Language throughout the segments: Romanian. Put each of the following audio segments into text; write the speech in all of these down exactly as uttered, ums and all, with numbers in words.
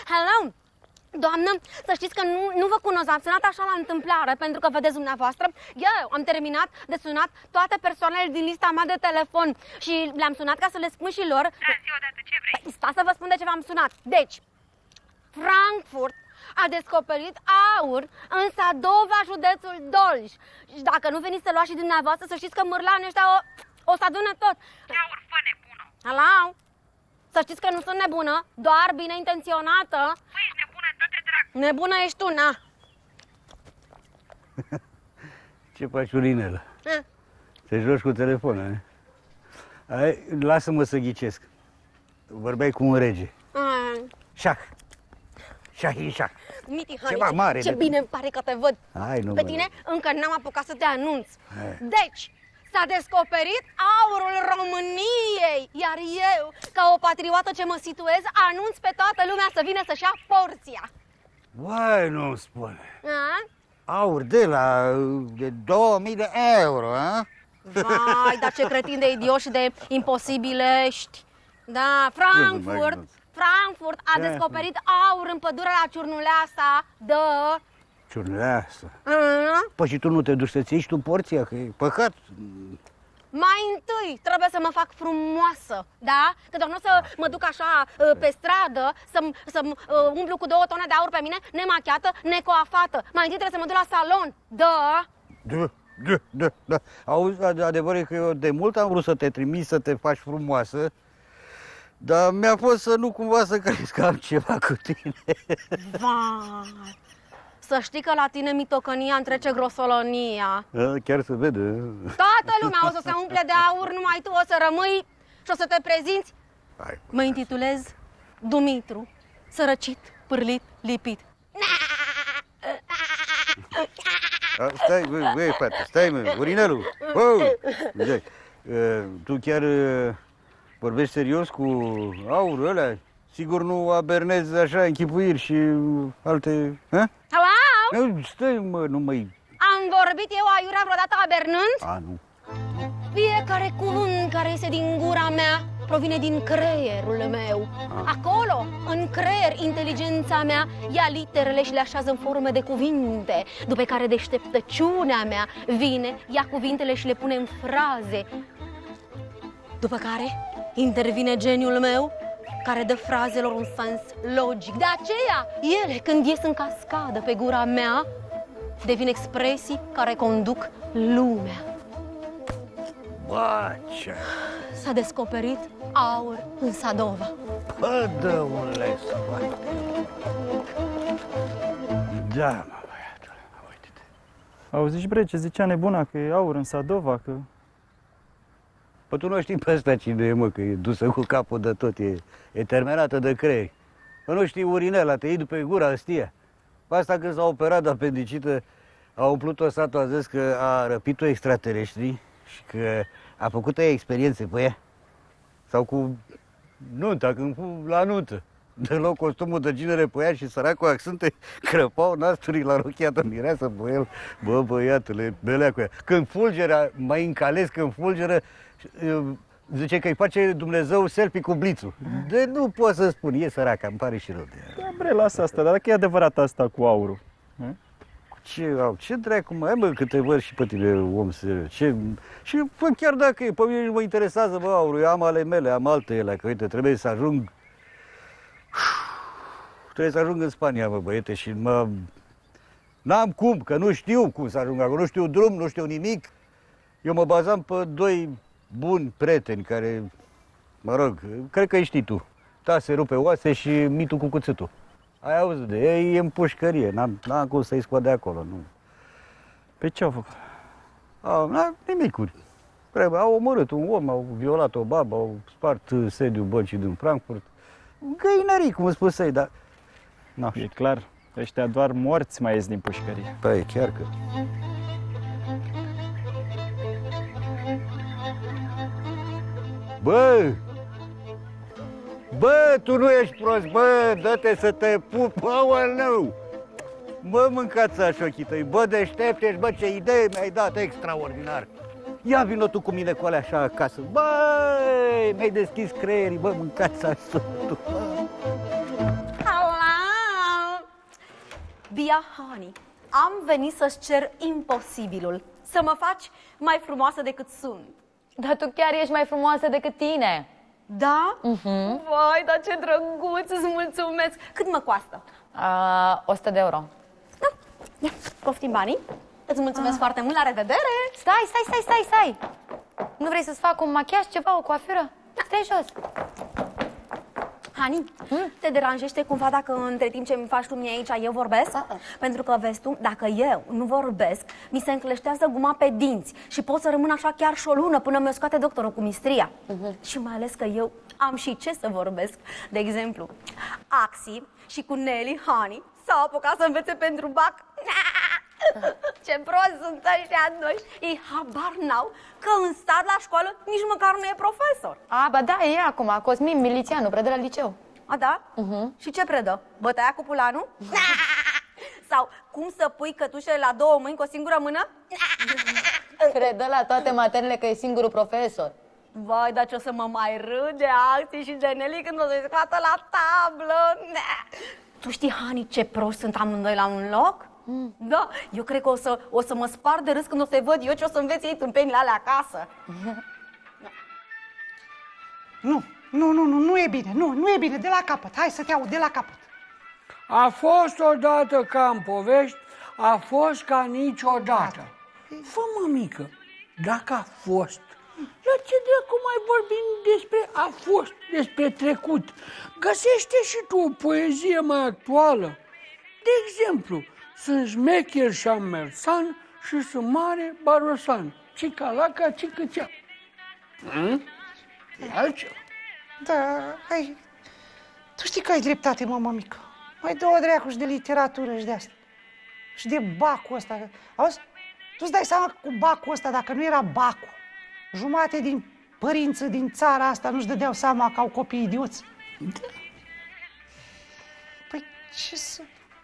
Hello! Doamnă, să știți că nu, nu vă cunosc, am sunat așa la întâmplare, pentru că, vedeți dumneavoastră, eu am terminat de sunat toate persoanele din lista mea de telefon și le-am sunat ca să le spun și lor... Da, zi odată, ce vrei? Sta să vă spun de ce v-am sunat. Deci, Frankfurt a descoperit aur în Sadova, județul Dolj. Și dacă nu veniți să luați și dumneavoastră, să știți că mârlanii ăștia o, o să adune tot. Ce aur, fă nebună! Hello? Să știți că nu sunt nebună, doar bine intenționată. Păi, ești nebună, dă-te dracu! Nebună ești tu, na! Ce faci, Urinela? Te joci cu telefonul, eh? Hai, lasă-mă să ghicesc. Vorbeai cu un rege. Șah. Șahin șah. Miti, hai, Ceva ce, mare ce de- bine îmi pare că te văd. Hai, nu Pe mă tine rog. încă n-am apucat să te anunț. Hai. Deci, s-a descoperit aurul României. Iar eu, ca o patriotă ce mă situez, anunț pe toată lumea să vină să-și ia porția. Uai, nu-mi spune. A? Aur de la de două mii de euro, a? Vai, dar ce cretin de idiot și de imposibil ești. Da, Frankfurt, Frankfurt a Da. descoperit aur în pădurea la Ciurnuleasa. Da. Ciurleasă. A? Păi și tu nu te duci să-ți iei tu porția, că e păcat. Mai întâi trebuie să mă fac frumoasă, da? Că doar nu o să mă duc așa uh, pe stradă, să-mi să uh, umblu cu două tone de aur pe mine, nemachiată, necoafată. Mai întâi trebuie să mă duc la salon, da? Da, da, da, da. Auzi, ad- adevărul e că eu de mult am vrut să te trimis să te faci frumoasă, dar mi-a fost să nu cumva să crezi că am ceva cu tine. Vai! Să știi că la tine mitocănia îmi trece grosolonia. A, chiar se vede. Toată lumea o să se umple de aur, numai tu o să rămâi și o să te prezinți. Hai, Mă intitulez Dumitru, sărăcit, pârlit, lipit. A, stai, băi, băi, frate, stai, mă, Urinelu. Oh, uite, uh, tu chiar uh, vorbești serios cu aurul ăla? Sigur nu abernezi așa închipuiri și uh, alte... Ha? Hello? Nu, stai, mă, nu mai... Am vorbit eu aiurea vreodată abernând? A, nu. Fiecare cuvânt care iese din gura mea provine din creierul meu. Acolo, în creier, inteligența mea ia literele și le așează în forme de cuvinte, după care deșteptăciunea mea vine, ia cuvintele și le pune în fraze. După care intervine geniul meu, care dă frazelor un sens logic. De aceea, ele, când ies în cascadă pe gura mea, devin expresii care conduc lumea. Bă, ce... S-a descoperit aur în Sadova. Bă, dă-ule, spate. Da, mă, băiatule, uite-te. Auzi, bre, ce zicea nebuna, că e aur în Sadova, că... Păi tu nu știi pe ăsta cine e, mă, că e dusă cu capul de tot, e, e terminată de creier. Păi nu știi Urinela, te iei după gura ăstia. Pe asta când s-a operat de apendicită, a umplut-o satul, a zis că a răpit-o extraterestri și că a făcut ea experiențe pe ea. Sau cu nunta, când fu la nuntă. De loc costumul de ginere pe ea și săracul accente crăpau nasturii la rochia de mireasă pe el. Bă, băiatule, belea cu ea. Când fulgeră, mai încales când fulgeră, zice că îi face Dumnezeu selfie cu blițul. De nu pot să spun, e săraca, îmi pare și rău de ea. Da, bre, lasă asta, dar dacă e adevărat asta cu aurul, Ce au, ce dracu mai, bă, că te văd și pe tine, om serios. Ce... Și bă, chiar dacă e, pe mine nu mă interesează, bă, aurul, eu am ale mele, am alte ele, că uite, trebuie să ajung... Trebuie să ajung în Spania, bă, băiete, și mă... N-am cum, că nu știu cum să ajung acolo, nu știu drum, nu știu nimic. Eu mă bazam pe doi buni prieteni care, mă rog, cred că îi știi tu. Tase rupe oase și mitul cu cuțitul. Ai auzit de ei, e în pușcărie, n-am, n-am cum să-i scot de acolo, nu. pe ce au făcut? Au, n-am nimicuri. Trebuie, au omorât un om, au violat o babă, au spart sediul băncii din Frankfurt. Găinării, cum spusei, dar... No, e clar, ăștia doar morți mai ies din pușcărie. Păi, chiar că... Bă! Bă, tu nu ești prost, bă, dă-te să te pup, aoleu! Bă, mâncați așa ochii tăi, bă, deștepte-și, bă, ce idee mi-ai dat, extraordinar! Ia vină tu cu mine cu alea așa acasă, băi, mi-ai deschis creierii, bă, mâncați așa tu! Hello? Sofia, Hani, am venit să-ți cer imposibilul. Să mă faci mai frumoasă decât sunt. Dar tu chiar ești mai frumoasă decât tine. Da? Uh-huh. Vai, dar ce drăguț, îți mulțumesc. Cât mă costă? Uh, o sută de euro. Da, ia, poftim banii. Îți mulțumesc ah. foarte mult, la revedere. Stai, stai, stai, stai, stai. Nu vrei să-ți fac un machiaj, ceva, o coafură? Stai jos. Hani, hmm? te deranjește cumva dacă între timp ce îmi faci tu mie aici eu vorbesc? Uh-uh. Pentru că, vezi tu, dacă eu nu vorbesc, mi se încleștează guma pe dinți și pot să rămân așa chiar și o lună până mi-o scoate doctorul cu mistria. Uh-huh. Și mai ales că eu am și ce să vorbesc. De exemplu, Axi și cu Nelly Hani s-au apucat să învețe pentru bac. Ce prost sunt ăștia doi! Ei habar n-au că în stat la școală nici măcar nu e profesor. A, ba da, e acum, Cosmin Milițianu, predă la liceu. A, da? Uh-huh. Și ce predă? Bătaia cu pulanul? Sau cum să pui cătușele la două mâini cu o singură mână? Predă la toate materiile că e singurul profesor. Vai, dar ce o să mă mai râd de Axi și de Nelly când o să-i scoată la tablă. Tu știi, Hani, ce prost sunt amândoi la un loc? Mm. Da, eu cred că o să, o să mă spar de râs când o să-i văd eu ce o să înveți ei tâmpenile alea acasă. Da. Nu, nu, nu, nu, nu e bine, nu, nu e bine, de la capăt, hai să te aud, de la capăt. A fost odată ca în povești, a fost ca niciodată. Fă, mămică, dacă a fost, la ce dracu mai vorbim despre a fost, despre trecut? Găsește și tu o poezie mai actuală. De exemplu, sunt șmecher și amersan și sunt mare barosan. Cica-laca, cică-cea. Hmm? E altceva. Da, hai, tu știi că ai dreptate, mă, mămică. Mai dă-o dreacu și de literatură și de asta. Și de bacul ăsta. Auzi? Tu-ți dai seama cu bacul ăsta, dacă nu era bacul, jumate din părinții din țara asta nu-și dădeau seama că au copii idioți. Da. Păi ce să...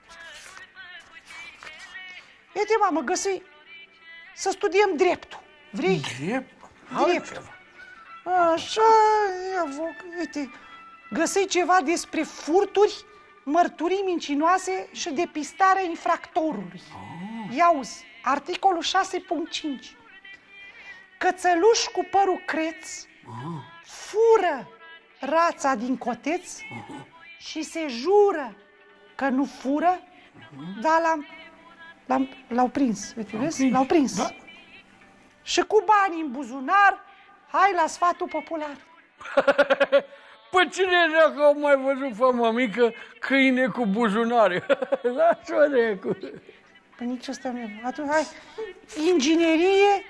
Uite, mamă, găsi să studiem dreptul. Vrei? Drept? Drept. Așa, ia, uite, găsi ceva despre furturi, mărturii mincinoase și depistarea infractorului. Oh. Ia-uzi, articolul șase punct cinci. Cățăluși cu părul creț oh. fură rața din coteț oh. și se jură că nu fură, uh-huh. dar l-am, l-am, l-au prins, uite, vezi? L-au prins. Da. Și cu banii în buzunar, hai la sfatul popular. Păi cine dacă au mai văzut, fă, mămică, câine cu buzunare? Lasă-o recu. Păi nici ăsta nu e. Atunci, hai, inginerie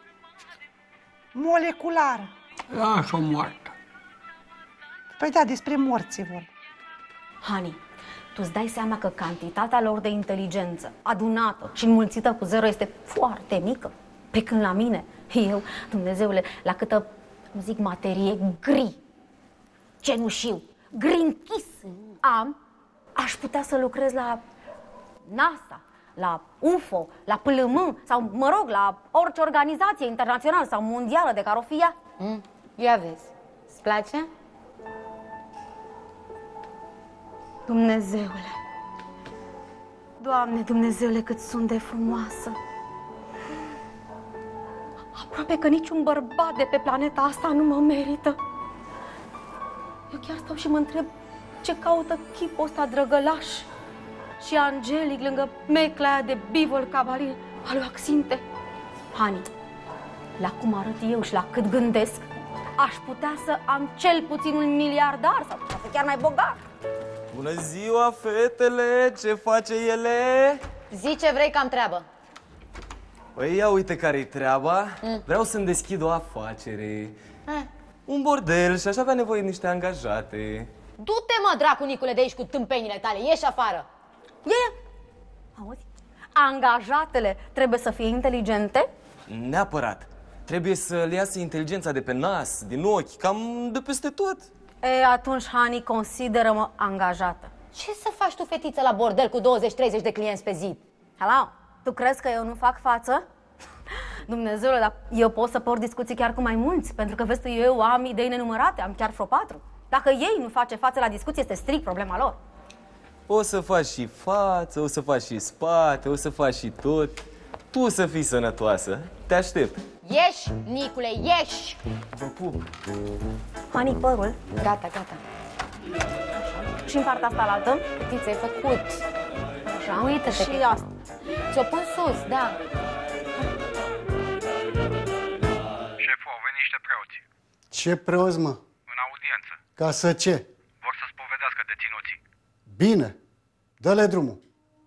moleculară. Lasă-o moartă. Păi da, despre morți e vorba. Hani, tu îți dai seama că cantitatea lor de inteligență adunată și înmulțită cu zero este foarte mică? Pe când la mine, eu, Dumnezeule, la câtă, cum zic, materie gri, cenușiu, gri închis am, aș putea să lucrez la NASA, la U F O, la P L M sau, mă rog, la orice organizație internațională sau mondială de care o fie. Mm. Ia vezi, îți place? Dumnezeule, Doamne Dumnezeule, cât sunt de frumoasă! Aproape că niciun bărbat de pe planeta asta nu mă merită. Eu chiar stau și mă întreb ce caută chipul ăsta drăgălaș și angelic lângă mecla aia de bivol cavalier al lui Axinte. Hani, la cum arăt eu și la cât gândesc, aș putea să am cel puțin un miliardar sau poate chiar mai bogat. Bună ziua, fetele! Ce face ele? Zi ce vrei că am treabă. Păi ia uite care-i treaba. Mm. Vreau să-mi deschid o afacere. Eh. Un bordel și aș avea nevoie de niște angajate. Du-te, mă, dracu, Nicule, de aici cu tâmpenile tale. Ieși afară. E, auzi? Angajatele trebuie să fie inteligente? Neapărat. Trebuie să le iasă inteligența de pe nas, din ochi, cam de peste tot. E, atunci, Hani, consideră-mă angajată. Ce să faci tu, fetiță, la bordel cu douăzeci treizeci de clienți pe zi? Hello? Tu crezi că eu nu fac față? Dumnezeule, dar eu pot să port discuții chiar cu mai mulți, pentru că, vezi tu, eu am idei nenumărate, am chiar vreo patru. Dacă ei nu face față la discuție, este strict problema lor. O să faci și față, o să faci și spate, o să faci și tot. Tu să fii sănătoasă. Te aștept. Ieși, Nicule, ieși! Vă pup. Manic părul. Gata, gata. Și în partea asta la altă. Ți ai făcut. Așa. Uită-te Și că- asta. Ți-o pun sus, da. Șeful, au venit niște preoți. Ce preoți, mă? În audiență. Ca să ce? Vor să spovedească deținuții. Bine, dă-le drumul.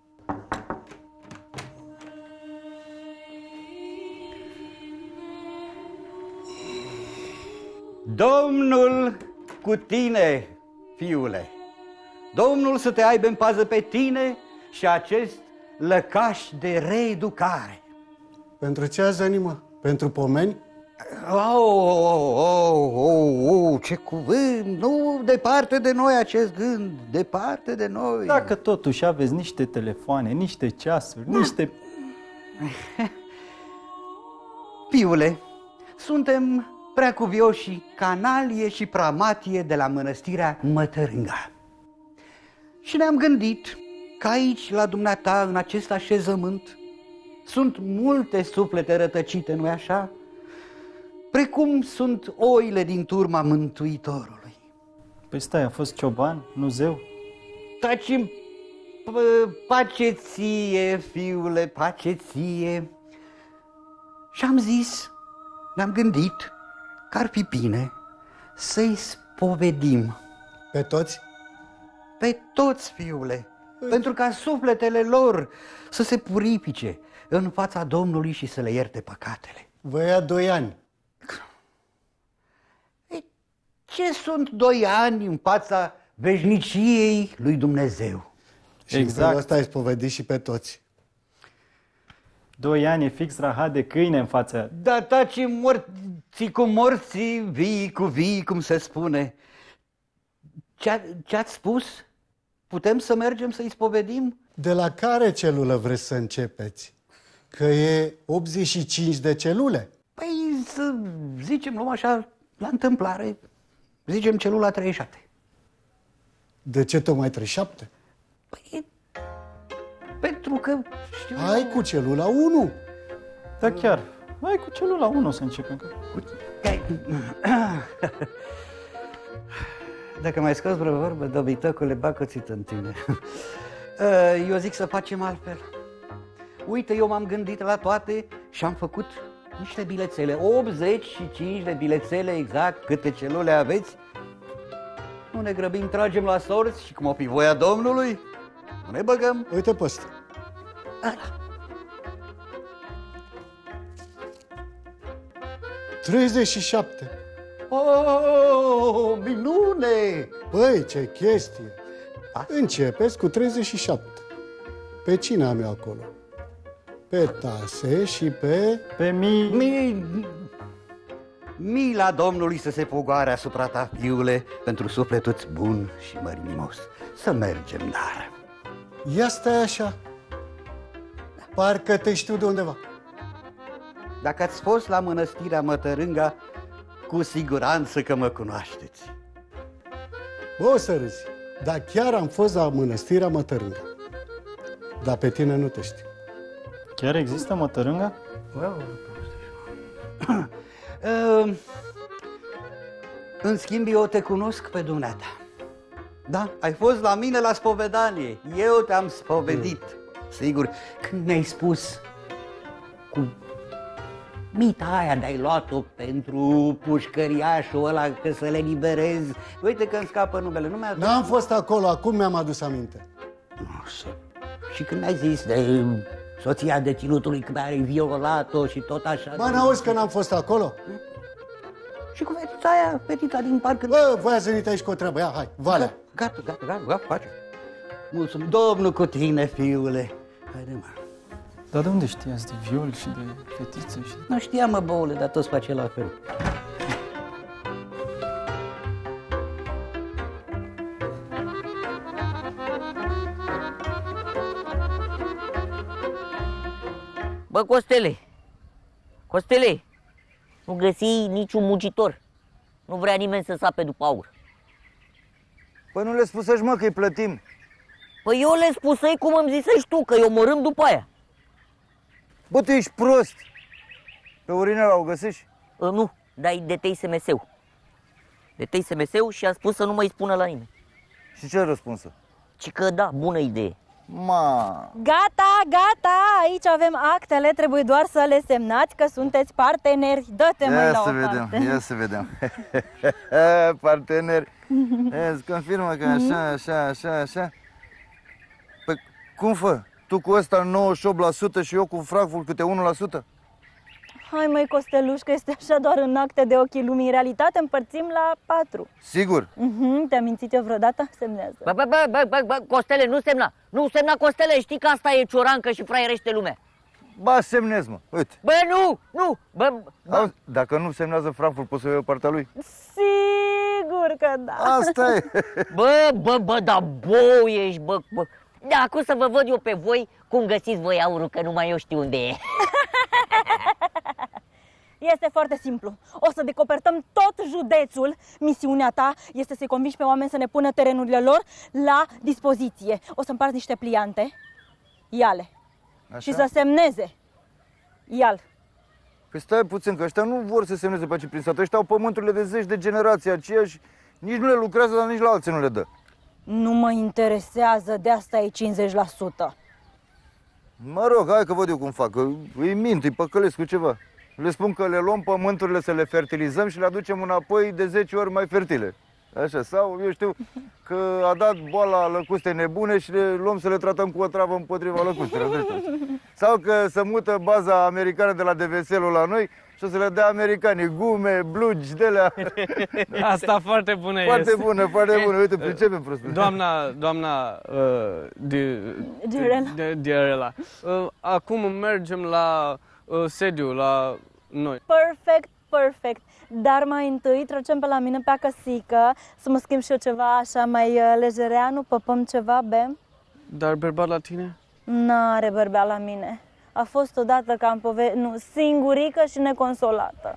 Domnul cu tine, fiule. Domnul să te aibă în pază pe tine și acest lăcaș de reeducare. Pentru ce ați venit, mă? Pentru pomeni? Oh, oh, oh, oh, oh, ce cuvânt! Nu, departe de noi acest gând, departe de noi. Dacă totuși aveți niște telefoane, niște ceasuri, niște... Fiule, suntem preacuvioșii Canalie și Pramatie de la mănăstirea Mătărânga. Și ne-am gândit că aici, la dumneata, în acest așezământ, sunt multe suflete rătăcite, nu-i așa? Precum sunt oile din turma Mântuitorului. Păi stai, a fost cioban, nu zeu? Taci-mi p- pace ție, fiule, pace ție. Și am zis, ne-am gândit că ar fi bine să-i spovedim Pe toți? pe toți, fiule, pentru ca sufletele lor să se purifice în fața Domnului și să le ierte păcatele. Vă ia doi ani. Ei, ce sunt doi ani în fața veșniciei lui Dumnezeu? Și în Exact. felul ăsta ai spovedit și pe toți. Doi ani e fix rahat de câine în fața... Da, taci morții cu morții, vii cu vii, cum se spune. Ce-a, ce-ați spus? Putem să mergem să-i spovedim? De la care celulă vreți să începeți? Că e optzeci și cinci de celule. Păi să zicem, luăm așa, la întâmplare, zicem celula treizeci și șapte. De ce tocmai treizeci și șapte? Păi, pentru că, știu... Hai cu celula unu. Da chiar, hai cu celula unu să începem. că- Dacă mai scoți vreo vorbă, dobităcule, bacă-ți în tine. Eu zic să facem altfel. Uite, eu m-am gândit la toate și am făcut niște bilețele. optzeci și cinci de bilețele exact, câte celule aveți. Nu ne grăbim, tragem la sorți și cum o fi voia Domnului, nu ne băgăm. Uite pe ăsta. Ăla. treizeci și șapte. Oh, minune! Băi, ce chestie! Începeți cu treizeci și șapte. Pe cine am eu acolo? Pe Tase și pe... Pe mii... Mi... Mila Domnului să se pogoare asupra ta, fiule, pentru sufletul-ți bun și mărinimos. Să mergem, dar... Ia stai așa. Parcă te știu de undeva. Dacă ați fost la mănăstirea Mătărânga, cu siguranță că mă cunoașteți. Bă, o să râzi. Dar chiar am fost la mănăstirea Mătărânga. Dar pe tine nu te știu. Chiar există Mătărânga? Uh, în schimb, eu te cunosc pe dumneata. Da, ai fost la mine la spovedanie. Eu te-am spovedit. Sigur, când mi-ai spus cu mita aia de-ai luat-o pentru pușcăriașul ăla, că să le liberezi. Uite că îmi scapă numele. Nu mi-a... N-am fost acolo, acum mi-am adus aminte. Și când mi-ai zis de soția deținutului că mi-ai violat-o și tot așa... Bă, n-auzi că n-am fost acolo? Și cu fetița aia, fetița din parc... Bă, voi ați venit aici cu o treabă, ia, hai, Valea. Gata, gata, gata, gata, face. Mulțumim, Domnul cu tine, fiule. Haide, mă. Dar de unde știați de viol și de fetiță și de... Nu știam, mă, boule, dar toți face la fel. Bă, Costele, Costele, nu găsi niciun muncitor. Nu vrea nimeni să sape după aur. Păi nu le spusești, mă, că îi plătim. Păi eu le spusei cum îmi zisești tu, că eu omorâm după aia. Bă, tu ești prost! Pe urinela o găsești? Uh, nu, dar e de T I S M S-ul. De T I S M S-ul și a spus să nu mai spună la nimeni. Și ce a răspunsă? Ci că da, bună idee. Ma. Gata, gata, aici avem actele, trebuie doar să le semnați că sunteți parteneri. Dă-te mai Ia la să o vedem, parte. ia să vedem. Parteneri. Îți confirmă că așa, așa, așa, așa. Păi cum fă? Tu cu ăsta nouăzeci și opt la sută și eu cu Frankfurt câte unu la sută? Hai măi, Costeluș, că este așa doar în acte de ochii lumii. În realitate împărțim la patru. Sigur? Mhm, te-am mințit eu vreodată? Semnează. Bă, bă, bă, bă, bă, bă, Costele, nu semna. Nu semna, Costele, știi că asta e ciorancă și fraierește lumea. Ba, semnez, mă, uite. Bă, nu, nu, bă, bă. Auzi, dacă nu semnează Frankfurt, poți să iei partea lui? Sigur că da. Asta e. Bă, bă, bă, da, bou ești, bă, bă. Da, acum să vă văd eu pe voi cum găsiți voi aurul, că numai eu știu unde e. Este foarte simplu. O să decopertăm tot județul. Misiunea ta este să-i convingi pe oameni să ne pună terenurile lor la dispoziție. O să împarți niște pliante, ia-le. Și să semneze. Ia-l. Păi stai puțin, că ăștia nu vor să semneze pe aici prin sat. Ăștia au pământurile de zeci de generații aceeași, nici nu le lucrează, dar nici la alții nu le dă. Nu mă interesează, de asta e cincizeci la sută. Mă rog, hai că văd eu cum fac, că îi mint, îi păcălesc cu ceva. Le spun că le luăm pământurile să le fertilizăm și le aducem înapoi de zece ori mai fertile. Așa, sau eu știu că a dat boala lăcustei nebune și le luăm să le tratăm cu o travă împotriva lăcustelor. Sau că se mută baza americană de la D V S-ul la noi și o să le dea americanii gume, blugi, de-alea. Asta foarte bună Foarte este. bună, foarte bună. Uite, pricepem prost. Doamna, doamna uh, di, Diarela. di, Diarela, uh, acum mergem la uh, sediu, la noi. Perfect, perfect. Dar mai întâi trecem pe la mine pe acăsică să mă schimb și eu ceva așa mai uh, lejereanu, păpăm ceva, bem. Dar bărbat la tine? N-are bărbea la mine. A fost odată ca în pove... nu, singurică și neconsolată.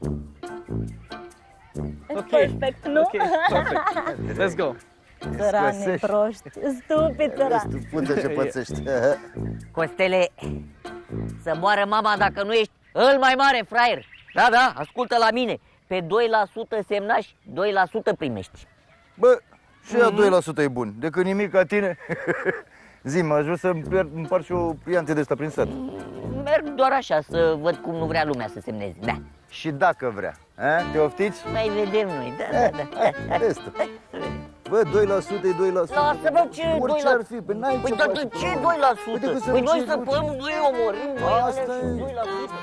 Ok. Perfect, nu? Ok, perfect. Let's go. Țăranii proști, stupid țărani. Stupuță ce pățești. Costele, să moară mama dacă nu ești îl mai mare fraier. Da, da, ascultă la mine. Pe doi la sută semnași, doi la sută primești. Bă, și ea doi la sută e bun, decât nimic ca tine. Zi, mă ajut să împart și o pliante de asta prin sat. Merg doar așa să văd cum nu vrea lumea să semneze, da. Și dacă vrea, a? Te oftiți? Mai vedem noi, da, da, da. Restul. Bă, doi la sută e doi la sută. Lasă-mă, ce doi Orice la ar fi, păi n-ai Păi ce dar faci. de ce doi la Uite sută? că se Păi noi duce- săpăm, noi omorim, noi Asta alea și e. doi la sută.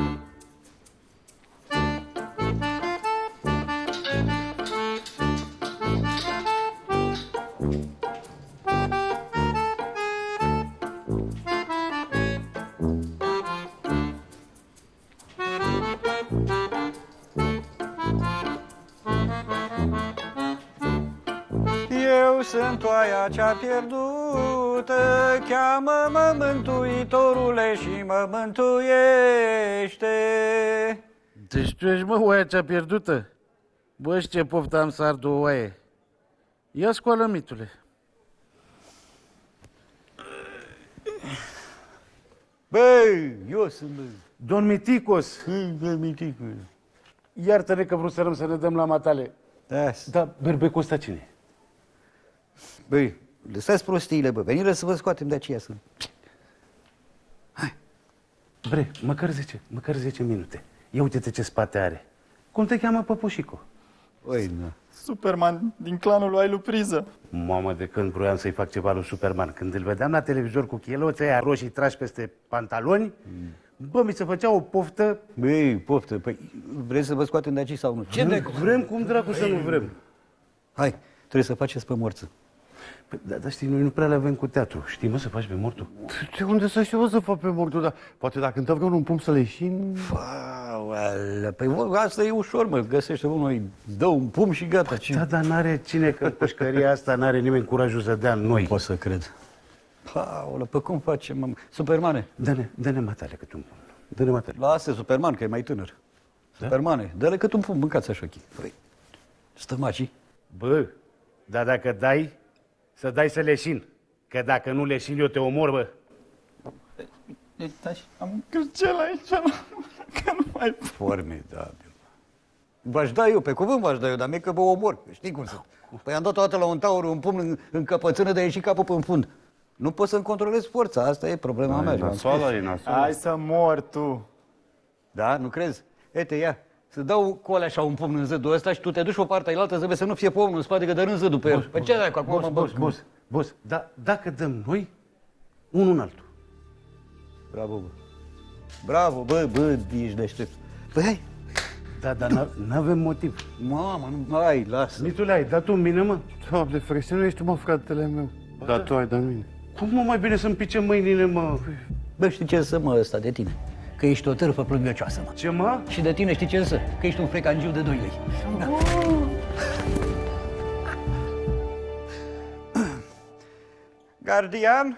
Eu sunt oaia cea pierdută, cheamă-mă Mântuitorule și mă mântuiește. Deci tu ești, mă, oaia cea pierdută? Bă, și ce poftă am să ard o oaie. Ia scoală, mitule. Băi, eu sunt... Don Miticos. Don Miticos. Iartă-ne că vrut să să ne dăm la matale. Da. Dar berbecul ăsta cine? Băi, lăsați prostiile, bă, venire să vă scoatem de aceea să... Bre, măcar zece, măcar zece minute. Ia uite-te ce spate are. Cum te cheamă păpușico? Oi, nu. Superman din clanul lui Ailu Priză. Mamă, de când vroiam să-i fac ceva lui Superman. Când îl vedeam la televizor cu cheloții aia roșii trași peste pantaloni, mm. bă, mi se făcea o poftă. Băi, poftă, păi vreți să vă scoatem de aici sau nu? Ce nu vrem, cum dracu să nu vrem? Hai, trebuie să faceți pe morță. Păi, dar, dar știi, noi nu prea le avem cu teatru. Știi, mă, să faci pe mortul? De unde să știu, mă, să fac pe mortul? Dar poate dacă îmi dă vreunul un pum să le ieșim... Aolea, păi bă, asta e ușor, mă, găsește unul, îi dă un pum și gata. Păi, da, dar n-are cine, că pușcăria asta n-are nimeni curajul să dea noi. Nu pot să cred. Aolea, pe cum facem, mă? Supermane? Dă-ne, dă-ne matale cât un pum. Dă-ne matale. Lasă, Superman, că e mai tânăr. Da? Supermane, dă-le cât un pum, mâncați așa ochii. Păi, stămacii. Bă, dar dacă dai, să dai să leșin. Că dacă nu leșin eu te omor, bă. Deci, am cârcel aici, că nu mai... Formidabil. V-aș da eu, pe cuvânt v-aș da eu, dar mie că vă omor. Știi cum sunt. Păi am dat toată la un taur, un pumn în, în căpățână, de a ieși capul în fund. Nu pot să-mi controlez forța, asta e problema mea. Nasoala, e nasoala. Hai să mor tu. Da, nu crezi? Uite, ia, să dau cu alea așa un pumn în zădul ăsta și tu te duci pe partea ailaltă să vezi să nu fie pomnul în spate, că dărâm zădul pe el. Păi ce dai cu acum, mă, Bos, bos, bos, da, dacă dăm noi, unul în altul. Bravo, bă. Bravo, bă, bă, ești deștept. Păi hai. Da, dar n-avem motiv. Mamă, nu, hai, lasă. Mitule, ai dat tu în mine, mă? Doamne, ferește, nu ești tu, mă, fratele meu. Dar tu ai dat în mine. Cum, mă, mai bine să-mi pice mâinile, mă? Bă, știi ce să, mă, ăsta de tine? Că ești o târfă plângăcioasă, mă. Ce, mă? Și de tine știi ce să? Că ești un frecangiu de doi lei. Da. Gardian,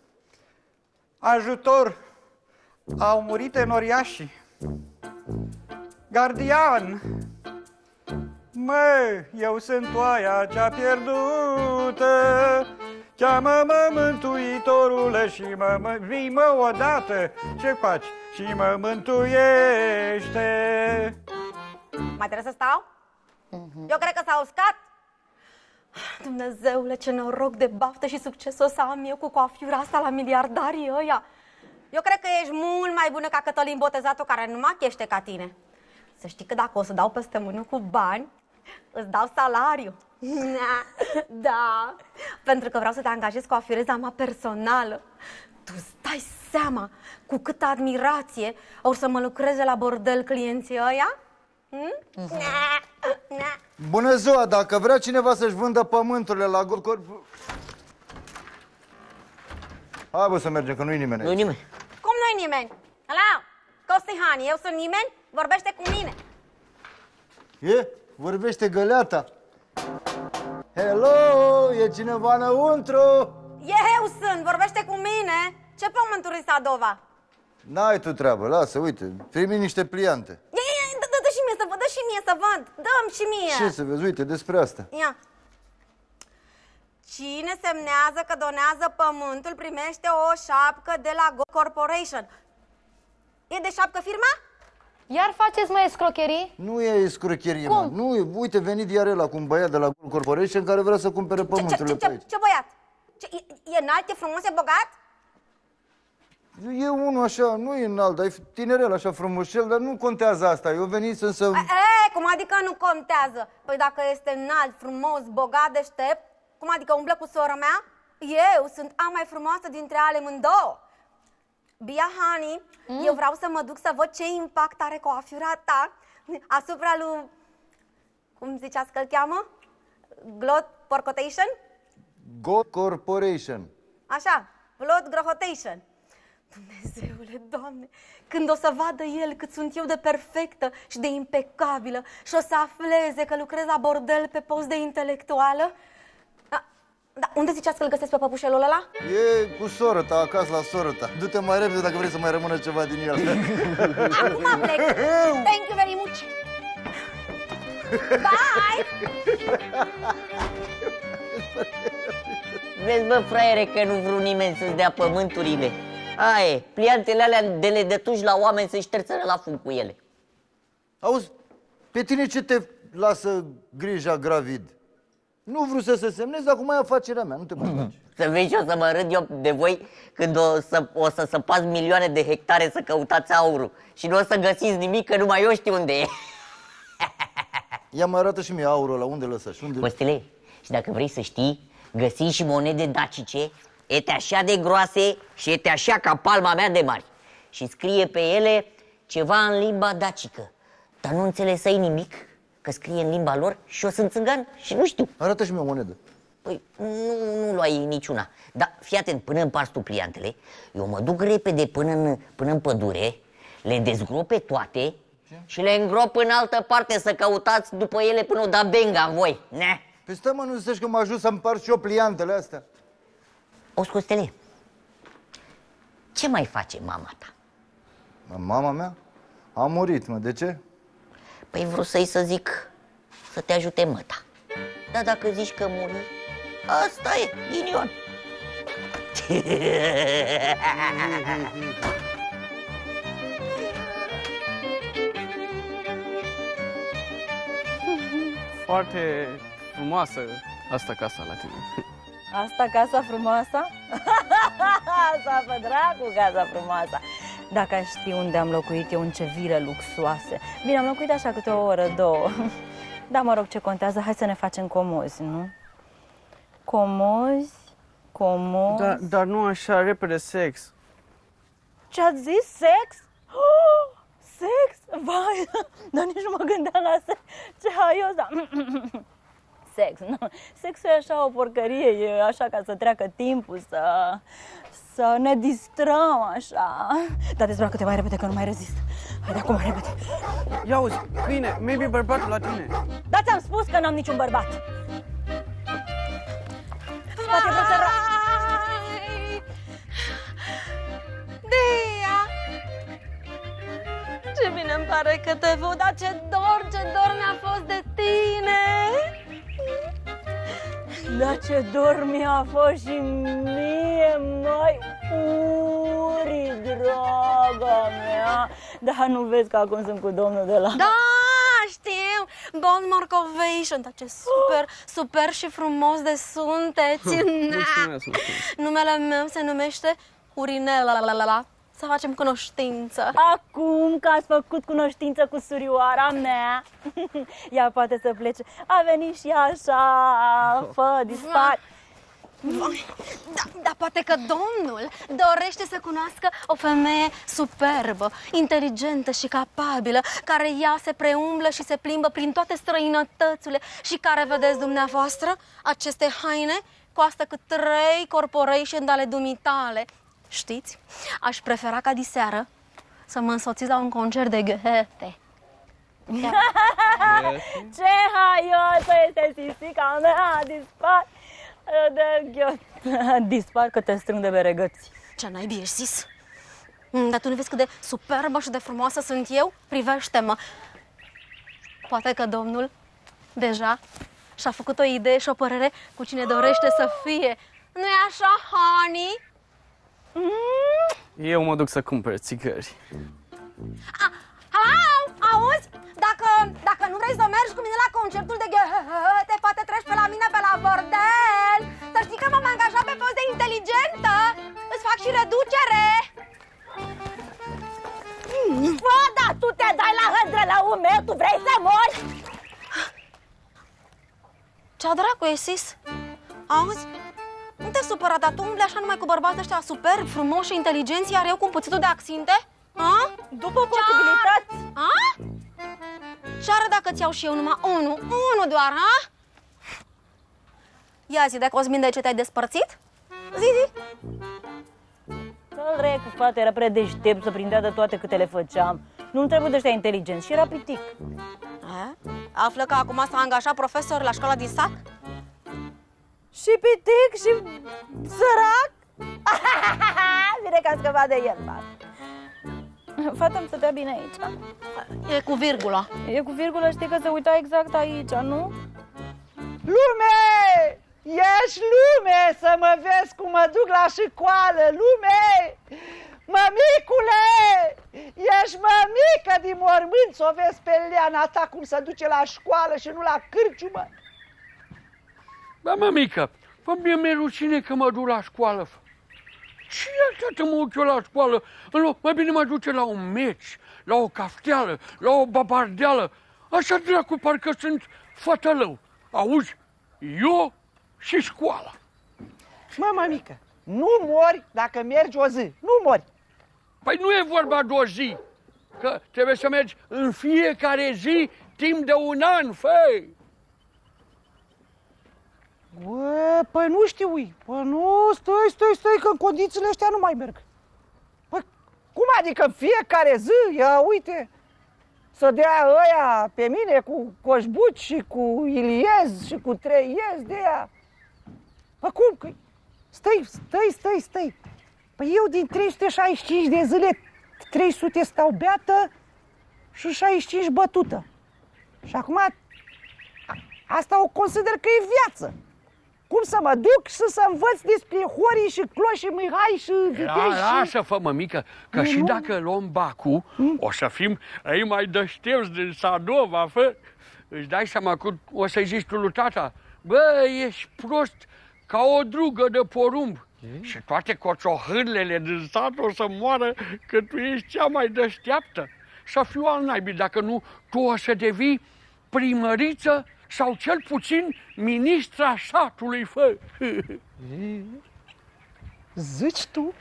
ajutor, au murit enoriașii. Gardian, mă, eu sunt oaia cea pierdută, cheamă-mă mântuitorule și mă, mă, vii mă odată, ce faci? Și mă mântuiește. Mai trebuie să stau? Uh-huh. Eu cred că s-a uscat. Dumnezeule, ce noroc de baftă și succes o să am eu cu coafiura asta la miliardarii ăia. Eu cred că ești mult mai bună ca Cătălin Botezatul, care nu machește ca tine. Să știi că dacă o să dau peste mână cu bani, îți dau salariu. Da, pentru că vreau să te angajez coafireza mea personală. Tu stai seama cu câtă admirație o să mă lucreze la bordel clienții ăia? Hmm? Uh-huh. Bună ziua, dacă vrea cineva să-și vândă pământurile la Gorcor... Hai bă să mergem, că nu-i nimeni aici. Nu-i nimeni. Cum nu-i nimeni? Alo, Costihani, eu sunt nimeni? Vorbește cu mine. E? Vorbește găleata. Hello, e cineva înăuntru? Eu sunt, vorbește cu mine. Ce pământuri Sadova? N-ai tu treabă, lasă, uite, primi niște pliante. Dă și mie să văd, dă și mie să văd. Dă-mi și mie. Ce să vezi, uite, despre asta. Ia. Cine semnează că donează pământul primește o șapcă de la Go Corporation. E de șapcă firma? Iar faceți, mă, escrocherii? Nu e escrocherie, mă. Nu e, uite, venit iar ăla cu un băiat de la Go Corporation care vrea să cumpere pământurile pe aici. Ce băiat? Ce, e, e înalt, e frumos, e bogat? E unul așa, nu e înalt, dar e tinerel așa frumușel, dar nu contează asta. Eu venit să... să... E, cum adică nu contează? Păi dacă este înalt, frumos, bogat, deștept, cum adică umblă cu sora mea? Eu sunt a mai frumoasă dintre ale mândouă. Bia Hani, mm. eu vreau să mă duc să văd ce impact are coafiura ta asupra lui... Cum ziceați că îl cheamă? Glot Porcotation? Go Corporation. Așa, Glot Grohotation. Dumnezeule, Doamne, când o să vadă el cât sunt eu de perfectă și de impecabilă și o să afleze că lucrez la bordel pe post de intelectuală... Da, da, unde ziceați că îl găsesc pe păpușelul ăla? E cu soră ta, acasă la soră ta. Du-te mai repede dacă vrei să mai rămână ceva din el. Acum plec. Thank you very much. Bye! Vezi, bă, fraiere, că nu vreau nimeni să-ți dea pământurile. Aia, pliantele alea de le dătuși la oameni să-și terțără la fund cu ele. Auzi, pe tine ce te lasă grija gravid? Nu vreau să se semnezi, acum e afacerea mea, nu te mai faci. Să vezi și o să mă râd eu de voi când o să, o să săpați milioane de hectare să căutați aurul. Și nu o să găsiți nimic, că numai eu știu unde e. Ia mă arată și mie aurul ăla, unde lăsași? Unde... Costele, și dacă vrei să știi, găsi și monede dacice, ete așa de groase și ete așa ca palma mea de mari. Și scrie pe ele ceva în limba dacică. Dar nu înțelesai nimic, că scrie în limba lor și eu sunt țăgan și nu știu. Arată și mie o monedă. Păi nu, nu luai niciuna. Dar fii atent, până împarți tu pliantele, eu mă duc repede până în, până în pădure, le dezgrop pe toate și le îngrop în altă parte să căutați după ele până o da benga în voi. Ne? Păi stai, mă, nu zici că mă ajut să împart și eu pliantele astea? O, Scostele, ce mai face mama ta? Mama mea? A murit, mă, de ce? Păi vreau să-i să zic să te ajute măta. Dar dacă zici că muri, asta e, ghinion. Foarte frumoasă asta casa la tine. Asta casa frumoasă? Asta, fă dracu, casa frumoasă. Dacă aș ști unde am locuit eu, în ce vile luxoase. Bine, am locuit așa câte o oră, două. Dar mă rog, ce contează, hai să ne facem comozi, nu? Comozi, comozi... Dar, dar nu așa repede sex. Ce-ați zis? Sex? Oh, sex? Vai, dar nici nu mă gândeam la sex. Ce haios, da. Sex, nu. Sexul e așa o porcărie, e așa ca să treacă timpul, să... să ne distrăm, așa. Dar dezbracă-te mai repede, că nu mai rezist. Haide, acum, mai repede. Ia uzi, câine, maybe bărbatul la tine. Da, ți-am spus că n-am niciun bărbat. Spate brățăra. Dea! Ce bine îmi pare că te văd, dar ce dor, ce dor mi-a fost de tine! Dar ce dor mi-a fost și mie, măi, Uri, draga mea. Dar nu vezi că acum sunt cu domnul de la... Da, știu! Bon Morcovation, dar ce super, super și frumos de sunteți! Mulțumesc, mulțumesc. Numele meu se numește Urinela, la la la. Să facem cunoștință. Acum că ați făcut cunoștință cu surioara mea, ea poate să plece. A venit și așa, fă, dispar. Da, dar poate că domnul dorește să cunoască o femeie superbă, inteligentă și capabilă, care ea se preumblă și se plimbă prin toate străinătățile și care, vedeți dumneavoastră, aceste haine costă cât trei corporation ale dumitale. Știți, aș prefera ca diseară să mă însoțiți la un concert de Goethe. Ce haioasă este sisica mea, dispar de Goethe. Dispar că te strâng de beregăți. Ce naibii ești, sis? Dar tu nu vezi cât de superbă și de frumoasă sunt eu? Privește-mă! Poate că domnul deja și-a făcut o idee și o părere cu cine dorește să fie. Nu-i așa, honey? Eu mă duc să cumpăr țigări. Hello? Auzi? Dacă, dacă nu vrei să mergi cu mine la concertul de Goethe, poate treci pe la mine pe la bordel. Să știi că m-am angajat pe post de inteligentă. Îți fac și reducere. Bă, da, tu te dai la hândrălăul meu, tu vrei să mori? Ce-a dracu e, sis? Auzi? Nu te supăra, dar tu umbli așa numai cu bărbați ăștia superbi, frumoși și inteligenți, iar eu cu puțitul de accinte? A? După posibilități. A? Ce-ară dacă ți iau și eu numai unul? Unul doar, a? Ia zi, de Cosmin, de ce te-ai despărțit? Zi, zi! Să-l recu, frate, era prea deștept să prindea de toate câte le făceam. Nu-mi trebuie de ăștia inteligenți și era pitic. A? Află că acum s-a angajat profesor la școala din sat? Și pitic și sărac? Bine că am scăpat de el, fată. Fata îmi stătea bine aici. E cu virgulă. E cu virgulă, știi că se uita exact aici, nu? Lume! Ești lume să mă vezi cum mă duc la școală, lume! Mămicule! Ești mămică din mormânt să o vezi pe Leana ta cum se duce la școală și nu la cârciumă. Bă, mămică, fă mie mi-e rușine că mă duc la școală. Ce atât mă duc eu la școală? În loc, mai bine mă duce la un meci, la o cafteală, la o babardeală. Așa dracu, parcă sunt fătălău. Auzi? Eu și școala. Mă, mămică, nu mori dacă mergi o zi. Nu mori. Păi nu e vorba de o zi. Că trebuie să mergi în fiecare zi timp de un an, fei. Bă, păi nu știu, ui. Păi nu, stai, stai, stai, că în condițiile astea nu mai merg. Păi, cum adică în fiecare zi? Ia, uite, să dea ăia pe mine cu Coșbuci și cu Iliez și cu Treiez de ea. Păi cum? Că... Stai, stai, stai, stai. Păi eu din trei sute șaizeci și cinci de zile, trei sute stau beată și șaizeci și cinci bătută. Și acum, asta o consider că e viață. cum să mă duc și să învăț despre Horii și Cloșii Mihai și Vitești și... Lasă-fă, mămică, că Nu, și nu. dacă luăm Bacu, o să fim ei mai deștepți din Sadova, fă? Îți dai seama cum o să-i zici tu lui tata? Bă, ești prost ca o drugă de porumb. Și toate coțohârlele din sat o să moară că tu ești cea mai deșteaptă. Să fiu al naibii, dacă nu, tu o să devii primăriță sau cel puțin ministra satului, fă. Zici tu?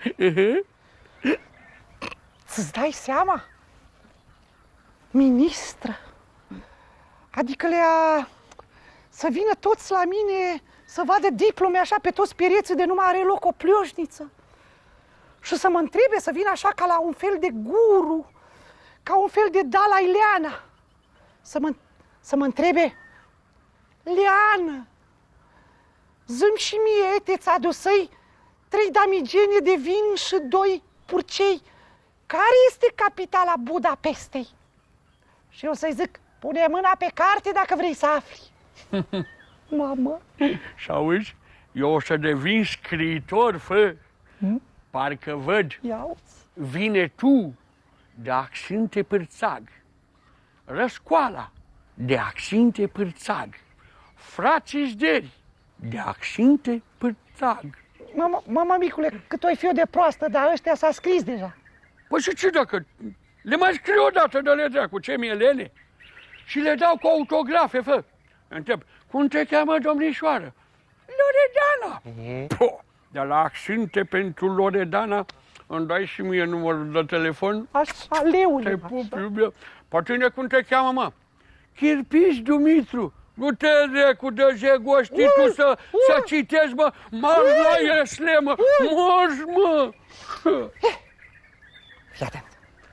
Ți-ți dai seama? Ministră. Adică le-a... să vină toți la mine să vadă diplome așa pe toți pereții de numai are loc o plioșniță. Și să mă întrebe, să vină așa ca la un fel de guru, ca un fel de Dalai Leana. Să mă, să mă întrebe, Leană, zi-mi și mie, te-ți adusăi trei damigene de vin și doi purcei. Care este capitala Budapestei? Și eu să-i zic, pune mâna pe carte dacă vrei să afli. Mamă. Și auzi, eu o să devin scriitor, fă. Hmm? Parcă văd. Vine tu de Axinte Pârțag, Răscoala de Axinte Pârțag, Frații Zderi de Axinte Pârțag. Mama, mama micule, cât o-i fiu de proastă, dar ăștia s-a scris deja. Păi și ce dacă le mai scriu odată de le dracu, ce mi-e lene? Și le dau cu autografe, fă. Întreb, cum te cheamă, domnișoară? Loredana. Po, de la Axinte pentru Loredana îmi dai și mie numărul de telefon? Așa, leule. Te pup, iubire. Pe tine cum te cheamă, mă? Chirpiș Dumitru. Nu te recu de jegoști tu să, să citezi, mă. Marș la Iesle, mă. Marș, mă. Fii atent.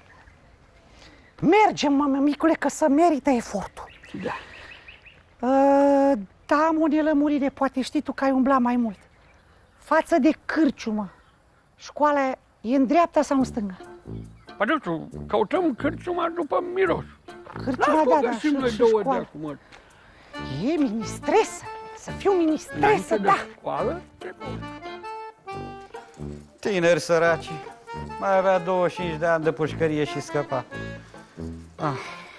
Mergem, mă, micule, că să merită efortul. Da. Uh, da, am o nelămurire, poate știi tu că ai umblat mai mult. Față de cârciumă, școala e în dreapta sau în stânga? Păi nu știu, căutăm cârciuma după miros. Cârciuma, da, da, și, și, și două școala. de acum. E ministresă, să fiu ministresă, da. Școală? Tineri săraci, mai avea douăzeci și cinci de ani de pușcărie și scăpa. Ah.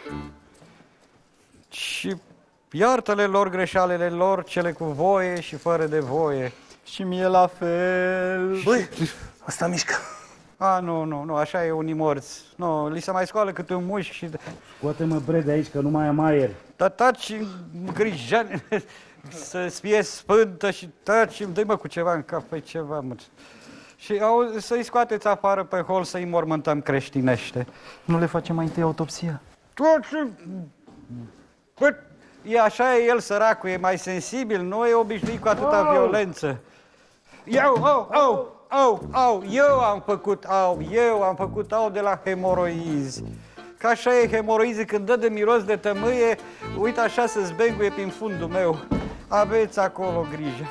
Și iartă-le lor greșalele lor, cele cu voie și fără de voie. Și mie la fel. Băi, ăsta mișcă. A, nu, nu, nu, așa e unii morți. Nu, li se mai scoală câte un mușchi și... Scoate-mă bre de aici, că nu mai am aer. Dar taci, grijani, să-ți fie spântă și taci, dă-i mă cu ceva în cap, păi ceva, mă. Și au, să-i scoateți afară pe hol, să-i mormântăm creștinește. Nu le facem mai întâi autopsia? Toți... Păi, e așa, e el săracul, e mai sensibil, nu e obișnuit cu atâta oh. violență. Eu, au, au, au, au, eu am făcut au, eu am făcut au de la hemoroizi. Că așa e hemoroizi, când dă de miros de tămâie, uite așa se zbenguie prin fundul meu. Aveți acolo grijă.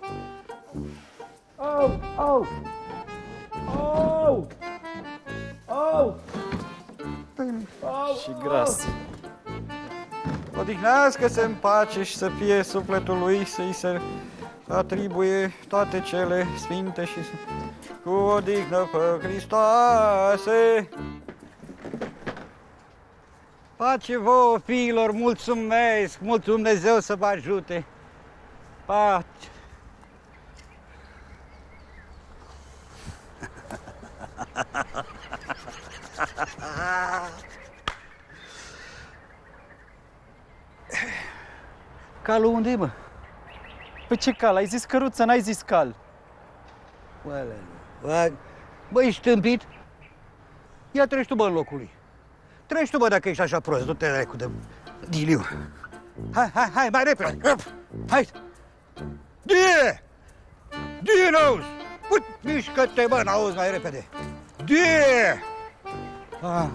Au, au, au, au, și gras. Odihnească-se în pace și să fie sufletul lui, să-i se atribuie toate cele sfinte și cu odihnă fă Hristoase. Pace vouă, fiilor, mulțumesc, mult Dumnezeu să vă ajute. Pace. Calul unde e, bă? Păi ce cal? Ai zis căruță, n-ai zis cal. Bă, bă, ești tâmpit? Ia treci tu, bă, în locul lui. Treci tu, bă, dacă ești așa prost, du-te recu de diliu. Hai, hai, hai, mai repede. Hai. Die! Die, n-auzi! Bă, mișcă-te, bă, n-auzi, mai repede. Die! Ah.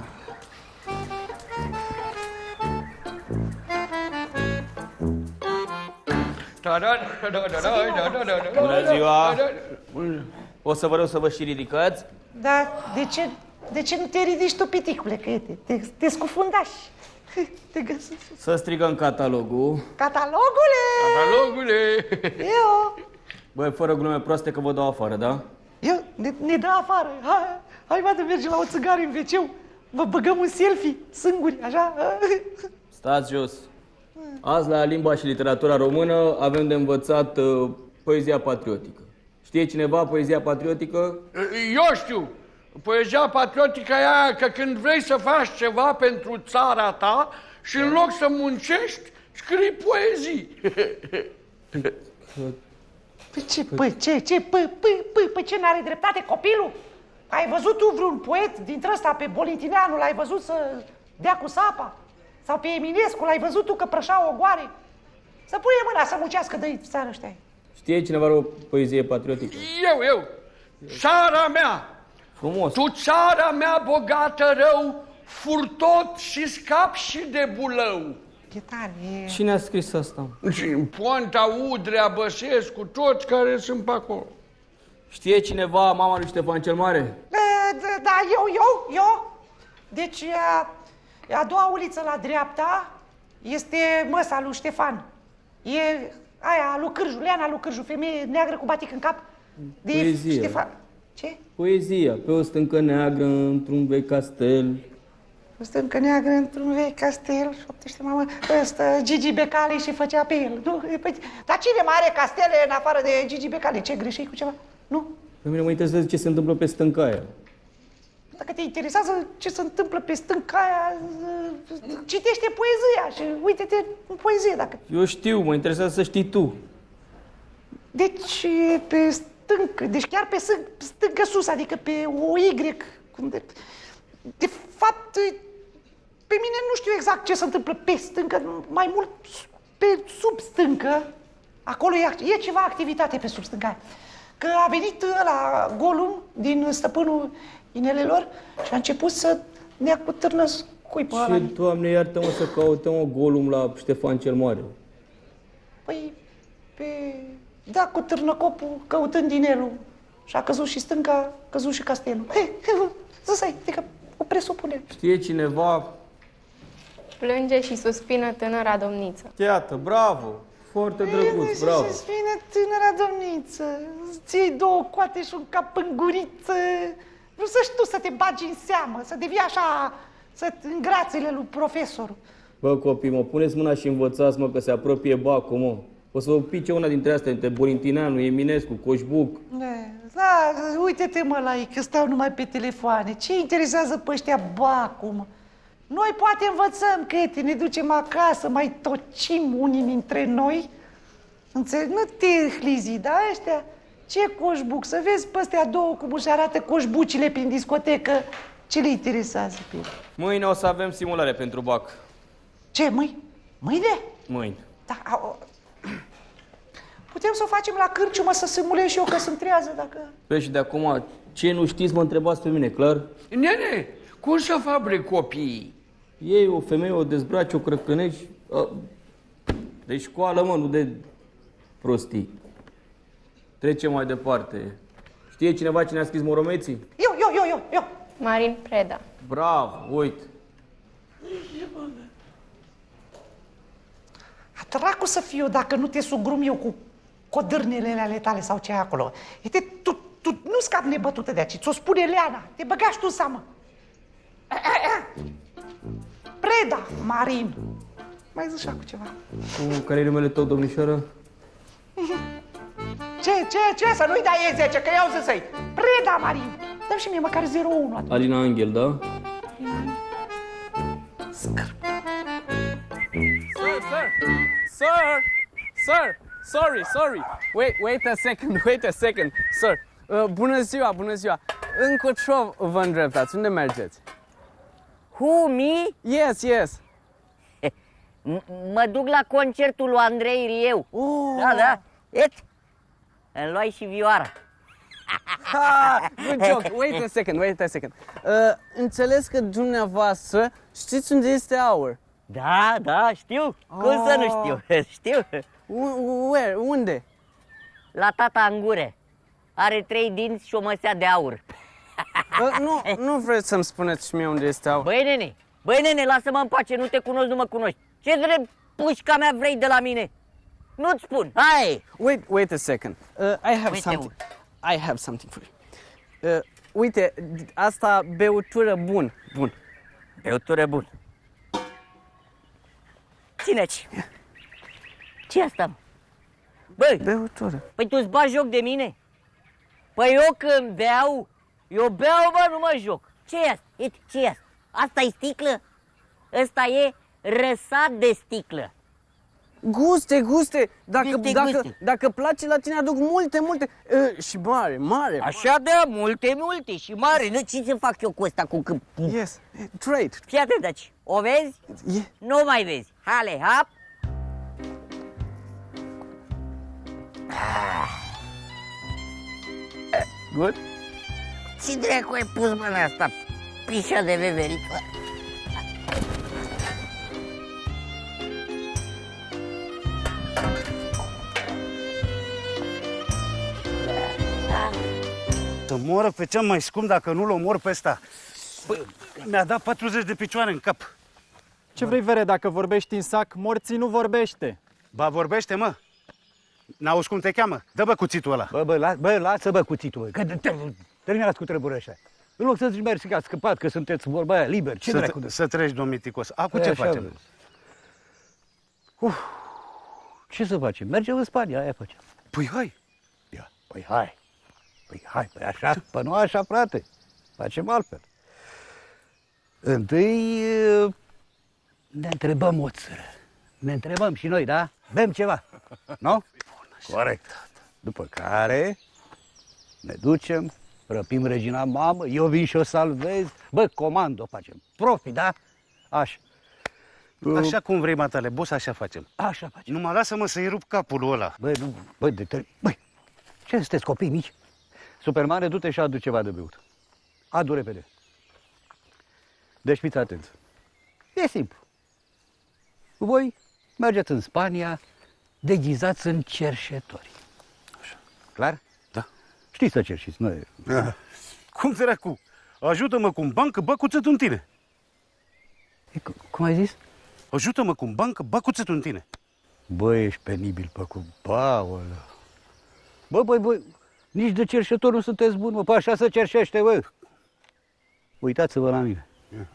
Bună ziua! O să vă rog să vă și ridicați? Dar de ce, de ce nu te ridici tu, piticule, că te, te, te scufundași? Te găsești. Să strigăm catalogul. Catalogule! Catalogule! Eu! Băi, fără glume proaste că vă dau afară, da? Eu, ne, ne dă afară. Hai, hai vadă, mergem la o țigară în veceu. Vă băgăm un selfie, singuri, așa. Stați jos. Azi, la limba și literatura română, avem de învățat uh, poezia patriotică. Știe cineva poezia patriotică? Eu știu. Poezia patriotică e aia că când vrei să faci ceva pentru țara ta și în loc să muncești, scrii poezii. Păi ce, păi ce, ce, păi, păi, păi, păi ce, n-are dreptate copilul? Ai văzut tu vreun poet dintre ăsta pe Bolintineanu, l-ai văzut să dea cu sapa? Sau pe Eminescu, l-ai văzut tu că prășa ogoare? Să pune mâna să muncească de țară ăștia. Știe cineva o poezie patriotică? Eu, eu. Țara mea. Frumos. Tu, țara mea bogată rău, furtot și scap și de bulău. E tare. Cine a scris asta? Ponta, Udrea, Băsescu, toți care sunt pe acolo. Știe cineva mama lui Ștefan cel Mare? Da, da, eu, eu, eu. Deci, a, a doua uliță la dreapta este măsa lui Ștefan. E aia, lui Cârju, Leana lui Cârju, femeie neagră cu batic în cap. De Poezie. Ștefan. Ce? Poezia. Pe o stâncă neagră, într-un vechi castel. O stâncă neagră într-un vechi castel, șoptește mamă, ăsta, Gigi Becali și făcea pe el. Nu? Păi, dar cine mai are castele în afară de Gigi Becali? Ce, greșeai cu ceva? Nu? Pe mine mă interesează ce se întâmplă pe stânca aia. Dacă te interesează ce se întâmplă pe stânca aia, citește poezia și uite-te în poezie dacă... Eu știu, mă interesează să știi tu. Deci pe stâncă, deci chiar pe stâncă sus, adică pe o Y, cum de... De fapt, pe mine nu știu exact ce se întâmplă pe stâncă, mai mult pe sub stâncă. Acolo e, e ceva activitate pe sub stânca. Că a venit ăla Golum din Stăpânul Inelelor și a început să ne acutârnă scuipă ăla. Ce, Doamne, iartă-mă să căutăm o Golum la Ștefan cel Mare. Păi, pe... da, cu târnăcopul căutând inelul. Și a căzut și stânca, a căzut și castelul. Hei, zăsai, adică o presupune. Știe cineva? Plânge și suspină tânăra domniță. Iată, bravo! Foarte drăguț, bravo! Și vine tânăra domniță, îți iei două coate și un cap în guriță. Nu să știu să te bagi în seamă, să devii așa, să în grațele lui profesorul. Bă, copii, mă, puneți mâna și învățați, mă, că se apropie bacul, mă. O să vă pice una dintre astea, dintre Bolintineanu, Eminescu, Coșbuc. Da, uite-te, mă, la ei, că stau numai pe telefoane. Ce interesează pe ăștia bacul, mă? Noi poate învățăm, că ne ducem acasă, mai tocim unii dintre noi. Înțeleg? Nu te hlizi, da, ăștia? Ce coșbuc? Să vezi pe ăstea două cum își arată coșbucile prin discotecă. Ce le interesează pe ele? Mâine o să avem simulare pentru bac. Ce, mâine? Mâine? Mâine. Da, a, putem să o facem la cârciumă, să simulez și eu că sunt trează, dacă... Păi și de acum, ce nu știți, mă întrebați pe mine, clar? Nene, cum să fabric copiii? Ei, o femeie, o dezbraci, o crăcănești. De școală, mă, nu de prostii. Trecem mai departe. Știe cineva cine a scris Moromeții? Eu, eu, eu, eu, eu. Marin Preda. Bravo, uite. A dracu să fiu dacă nu te sugrum eu cu codârnele ale tale sau ce ai acolo. Uite, tu, tu nu scapi nebătută de aici, ți-o spune Leana, te băgași tu în seamă. Preda, Marin. Mai zici cu ceva. Care e numele tău, domnișoară? Ce, ce, ce? Să nu-i dai ei zece, că eu zis-i. Preda, Marin. Dă-mi și mie măcar zero unu atunci. Alina Angel, da? Scârp. Sir, sir, sir, sir, sorry, sorry. Wait, wait a second, wait a second, sir. Uh, bună ziua, bună ziua. Încotro vă îndreptați, unde mergeți? Who, me? Yes, yes. Mă duc la concertul lui Andrei Rieu. Oh. Da, da. Et, îmi luai și vioara. Ha, good joke. Wait a second, wait a second. Uh, înțeles că dumneavoastră știți unde este Aur. Da, da, știu. Cum oh. să nu știu? Știu. Where? Unde? La tata în gură. Are trei dinți și o măsea de aur. Uh, nu, nu vreți să-mi spuneți și mie unde este Aur? Băi, nene, băi, nene, lasă-mă în pace, nu te cunosc, nu mă cunoști. Ce drept pușca mea vrei de la mine? Nu-ți spun, hai! Wait, wait a second. Uh, I have Uite, something. I have something for you. Uh, uite, asta beutură bun. Bun. Beutură bun. Ține-ți. Ce asta, mă? Băi! Beutură. Păi tu îți bagi joc de mine? Păi eu când beau, eu beau, bă, nu mă joc. Ce e asta? Uite, ce e asta? Asta e sticlă? Ăsta e răsat de sticlă. Guste, guste. Dacă, Guste, dacă, guste. dacă place la tine, aduc multe, multe. Uh, și mare, mare. Așa da, multe, multe și mare. Nu, ce să fac eu cu ăsta cu câmp? Yes, trade. Fii atent, deci. O vezi? Yeah. Nu mai vezi. Hale, hap. Good? Ce dracu ai pus mâna asta? Pișa de veveriță. Să moră pe cea mai scump dacă nu-l omor pe ăsta. Păi, mi-a dat patruzeci de picioare în cap. Ce vrei, Vere, dacă vorbești în sac, morții nu vorbește. Ba, vorbește, mă. N-auzi cum te cheamă? Dă-bă cuțitul ăla. Bă, bă, la, bă lasă, bă, cuțitul, că terminați cu treburile ăștia. În loc să zici, mersi că ați scăpat, că sunteți vorba aia liber. Ce să, dracu de... să treci, domn Miticos. Acum Păi ce așa facem? vezi. Uf, ce să facem? Mergem în Spania, aia facem. Păi hai. Ia, păi hai. Păi hai, păi așa, păi nu așa, frate. Facem altfel. Întâi ne întrebăm o țără. Ne întrebăm și noi, da? Bem ceva, nu? Corect. După care ne ducem, răpim regina mamă, eu vin și o salvez. Bă, comando facem. Profi, da? Așa. Așa cum vrei, matale, boss, așa facem. Așa facem. Nu mă lasă-mă să-i rup capul ăla. Băi, nu, băi, de ter... Băi, ce sunteți copii mici? Supermane, du-te și adu ceva de beut. Adu repede. Deci fiți atenți. E simplu. Voi mergeți în Spania, deghizați în cerșetori. Așa. Clar? Da. Știți să cerșiți, nu e... Cum dracu? Ajută-mă cu un bancă, bă cuțetul în tine. E, cum ai zis? Ajută-mă cu un bancă, bă cuțetul în tine. Bă, ești penibil, pe cu... Paolă. Bă, băi, băi, nici de cerșetor nu sunteți buni, mă, pe așa să cerșește, bă. Uitați-vă la mine.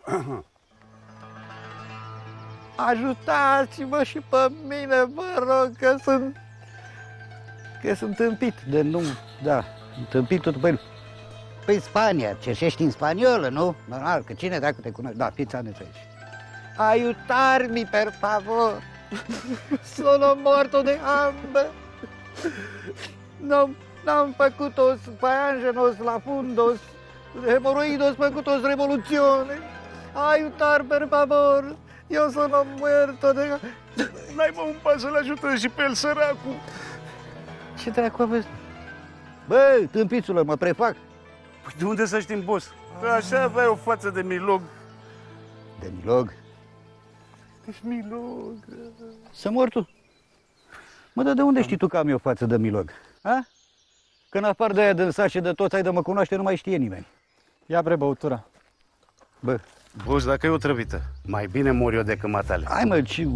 Ajutați-mă și pe mine, vă rog, că sunt... Că sunt tâmpit de nu... Da, tâmpit tot pe... Păi Spania, cerșești în spaniolă, nu? Normal, că cine dacă te cunoaște? Da, fiți aneți aici. Aiutarmi, per favor. Sono morto de hambre. No, n-am făcut-os paianjenos la fundos, hemoroidos făcut-os revoluțione. Aiutar, per favor. Eu sono muerto de... N-ai mă un pas să-l ajută și pe el, săracu. Ce dracu aveți? Bă, tâmpițule, mă prefac. Păi de unde să știm, boss? Așa aveai o față de milog. De milog? Ești milog. Să mor tu. Mă, dar de unde știi tu că am eu față de milog? Ha? Că în afară de aia de sat și de toți ai de mă cunoaște, nu mai știe nimeni. Ia bre băutura. Bă. Boss, dacă e o trăvită, mai bine mor eu decât matale. Hai mă, ce...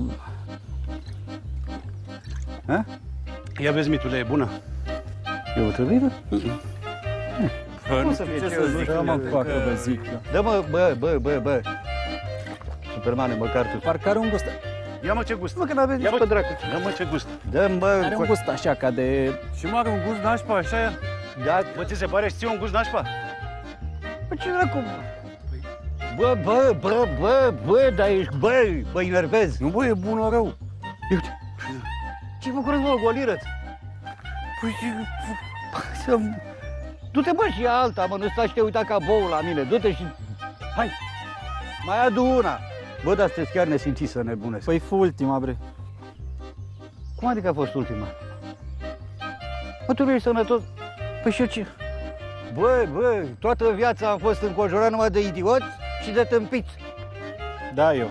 Ha? Ia vezi, mitule, e bună. E o trăvită? Bă, nu știu ce să zic. Dă-mă coacă, vă zic eu. Dă-mă, bă, bă, bă, bă. Supermane, măcar tu. Parcă are un gust. Ia mă ce gust. Mă, că n-aveți nici pe dracu. Dă mă ce gust. Dă-mi, bă. Are un gust așa, ca de... Și mă are un gust nașpa, așa e? Da. Bă, ți se pare și ție un gust nașpa? Bă, ce dracu? Bă, bă, bă, bă, bă, dar ești, bă, bă, enervezi. Nu, bă, e bun o rău. Uite. Ce mă curăț, mă, golirăț? Păi, să... Du-te, bă, și alta, mă, nu stai și te uita ca boul la mine. Du-te și... Hai, mai adu una. Bă, dar sunteți chiar nesimțiți să nebunesc. Păi, fu ultima, bre. Cum adică a fost ultima? Mă, tu nu ești sănătos? Păi și eu ce? Bă, bă, toată viața am fost înconjurat numai de idioți și de tâmpiți. Da, eu.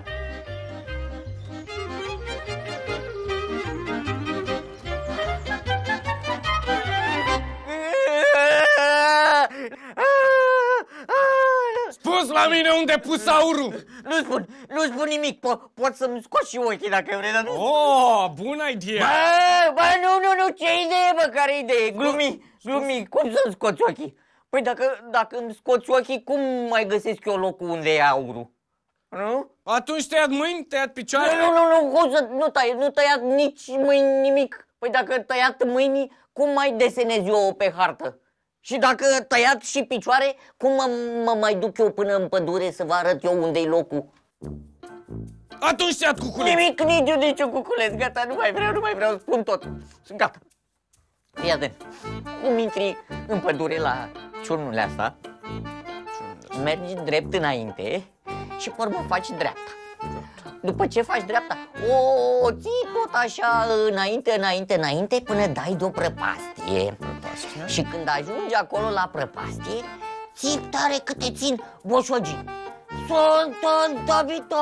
Spus la mine unde pus aurul! nu spun, nu spun nimic. Po- pot să-mi scot și ochii dacă vrei, dar nu... Oh, bună idee! Bă, bă, nu, nu, nu, ce idee, bă, care idee? Glumi, glumi, cum să-mi scoți ochii? Păi dacă, dacă îmi scoți ochii, cum mai găsesc eu locul unde e aurul? Nu? Atunci tăiat mâini, tăiat picioare? Nu, nu, nu, cum să, nu tăiat, nu tăiat nici mâini, nimic. Păi dacă tăiat mâini, cum mai desenez eu pe hartă? Și dacă tăiat și picioare, cum mă, mă mai duc eu până în pădure să vă arăt eu unde-i locul? Atunci tăiat cuculeț! Nimic, nici eu, nici un cuculeț, gata, nu mai vreau, nu mai vreau, spun tot. Sunt gata. Fii atent, cum intri în pădure la ciurnurile asta, mergi drept înainte și pe urmă faci dreapta. După ce faci dreapta, o ții tot așa înainte, înainte, înainte, până dai de o prăpastie. Prăpastie? Și când ajungi acolo la prăpastie, ții tare cât te țin boșogii. Sunt un dobitoc!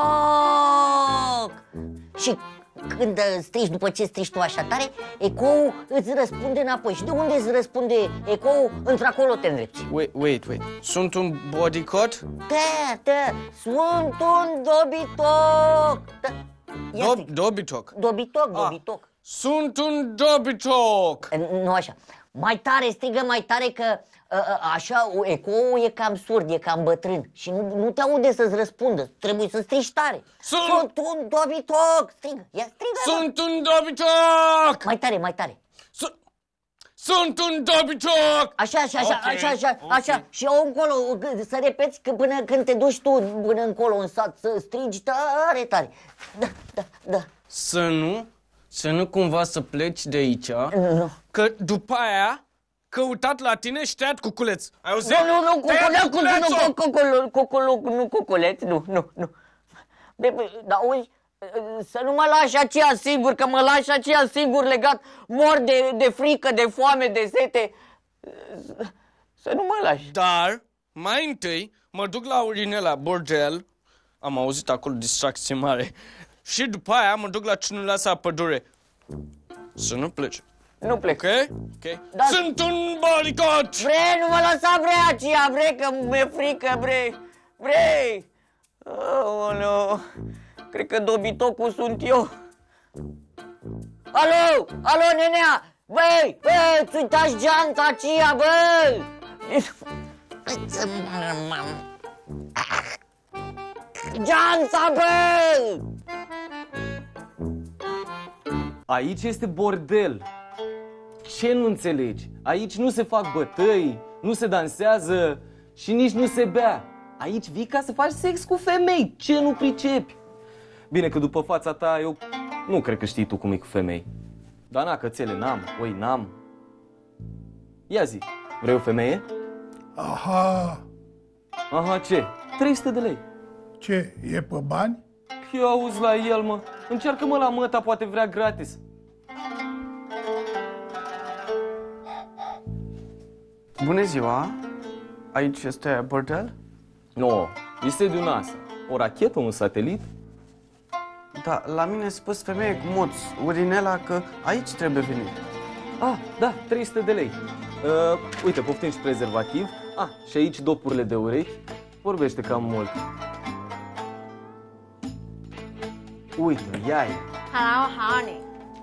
Și când strigi, după ce strigi tu așa tare, ecoul îți răspunde înapoi. Și de unde îți răspunde ecoul? Într-acolo te îndrepți. Wait, wait, wait. Sunt un bodycot? Da, da, sunt un dobitoc. Da. Dob, dobitoc. Dobitoc, dobitoc. Ah, sunt un dobitoc. Nu așa. Mai tare, strigă mai tare că a, a, așa ecoul e cam surd, e cam bătrân și nu, nu te aude să-ți răspundă. Trebuie să strigi tare. Sunt, sunt un dobitoc. Strigă, ia strigă. Sunt un dobitoc. Mai tare, mai tare. Sunt, sunt un dobitoc. Așa, așa, așa, okay, așa, așa, okay. așa. Și eu încolo, să repeți că până când te duci tu până încolo în sat, să strigi tare, tare. Da, da, da. Să nu, să nu cumva să pleci de aici, nu. Că după aia căutat la tine și tăiat cuculeț. Ai auzit? Nu, nu, nu, cuculeț, nu, nu, cuculeț, nu, nu, nu. Dar auzi, să nu mă lași aceea singur, că mă lași aceea singur legat, mor de, de frică, de foame, de sete. Să nu mă lași. Dar, mai întâi, mă duc la Urinela, bordel, am auzit acolo distracție mare, și după aia mă duc la cinuleasa pădure. Să nu pleci. Nu plec. Ok? Ok. Da. Sunt un bodycot! Vrei, nu mă lăsa, vrei aceea, vrei, că mi-e frică, vrei, vrei. Aoleu, cred că dobitocul sunt eu. Alo, alo, nenea, băi, băi, îți uitași geanta aceea, băi. Geanta, băi! Aici este bordel. Ce nu înțelegi? Aici nu se fac bătăi, nu se dansează și nici nu se bea. Aici vii ca să faci sex cu femei. Ce nu pricepi? Bine că după fața ta eu nu cred că știi tu cum e cu femei. Dar na, cățele n-am, oi n-am. Ia zi, vrei o femeie? Aha. Aha, ce? trei sute de lei. Ce, e pe bani? Eu auzi la el, mă. Încearcă-mă la măta, poate vrea gratis. Bună ziua! Aici este bordel? Nu, no, este de un asa. O rachetă, un satelit. Da, la mine a spus femeie cu moț, Urinela, că aici trebuie venit. Ah, da, trei sute de lei. Uh, uite, poftim și prezervativ. Ah, și aici dopurile de urechi. Vorbește cam mult. Uite, ia-i. Hello, honey.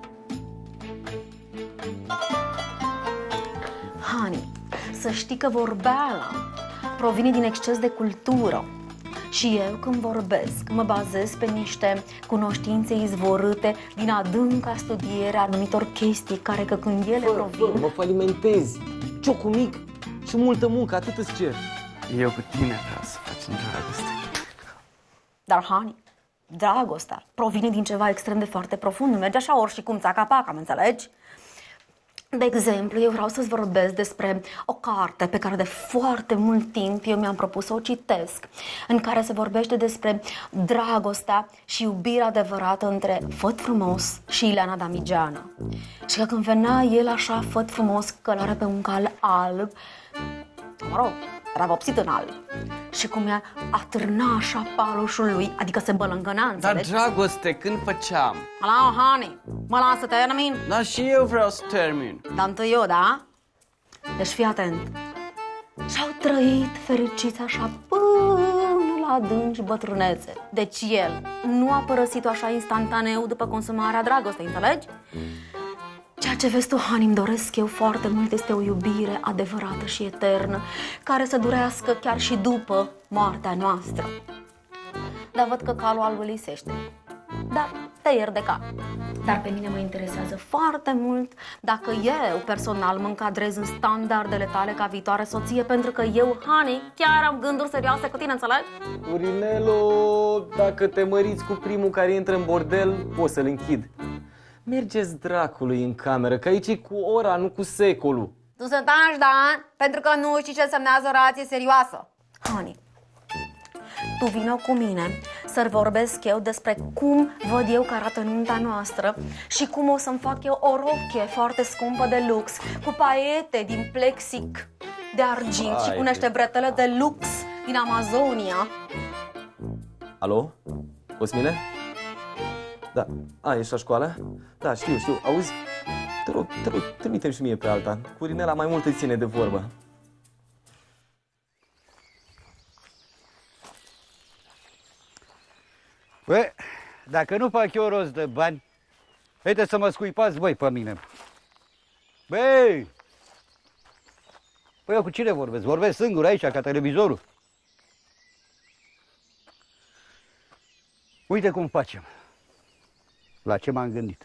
Honey, să știi că vorbeala provine din exces de cultură. Și eu, când vorbesc, mă bazez pe niște cunoștințe izvorâte din adânca studiere a anumitor chestii care, că când ele fă, provin... Fă, mă falimentezi. Ciocul mic și multă muncă, atât îți cer. Eu cu tine vreau să facem dragoste. Dar, honey, dragostea provine din ceva extrem de foarte profund. Nu merge așa ori și cum țaca-paca, mă înțelegi? De exemplu, eu vreau să-ți vorbesc despre o carte pe care de foarte mult timp eu mi-am propus să o citesc, în care se vorbește despre dragostea și iubirea adevărată între Făt Frumos și Ileana Damigeană. Și că când venea el așa, Făt Frumos, călare pe un cal alb, mă rog, era vopsit în alb, și cum ea atârna așa palușul lui, adică se bălângăna, înțelegi? Dar dragoste, când făceam? Hello, honey, mă las să termin? Da, și eu vreau să termin. Dar întâi eu, da? Deci fii atent. Și-au trăit fericiți așa până la adânci bătrânețe. Deci el nu a părăsit-o așa instantaneu după consumarea dragostei, înțelegi? Ceea ce vezi tu, Hani, îmi doresc eu foarte mult este o iubire adevărată și eternă, care să durească chiar și după moartea noastră. Dar văd că calul alb lisește. Dar te iert de cap. Dar pe mine mă interesează foarte mult dacă eu personal mă încadrez în standardele tale ca viitoare soție, pentru că eu, Hani, chiar am gânduri serioase cu tine, înțelegi? Urinelo, dacă te măriți cu primul care intră în bordel, poți să-l închid. Mergeți dracului în cameră, că aici e cu ora, nu cu secolul. Tu să taci, da? Pentru că nu știi ce însemnează o relație serioasă. Hani, tu vină cu mine să vorbesc eu despre cum văd eu că arată nunta noastră și cum o să-mi fac eu o rochie foarte scumpă de lux, cu paiete din plexic de argint și cu niște bretele de lux din Amazonia. Alo? Cosmine? Da. A, ești la școală? Da, știu, știu. Auzi? Te rog, te rog, trimite-mi și mie pe alta. Cu Rinela mai mult îi ține de vorbă. Bă, dacă nu fac eu rost de bani, haideți să mă scuipați voi pe mine. Băi! Păi eu cu cine vorbesc? Vorbesc singur aici, ca televizorul. Uite cum facem. La ce m-am gândit.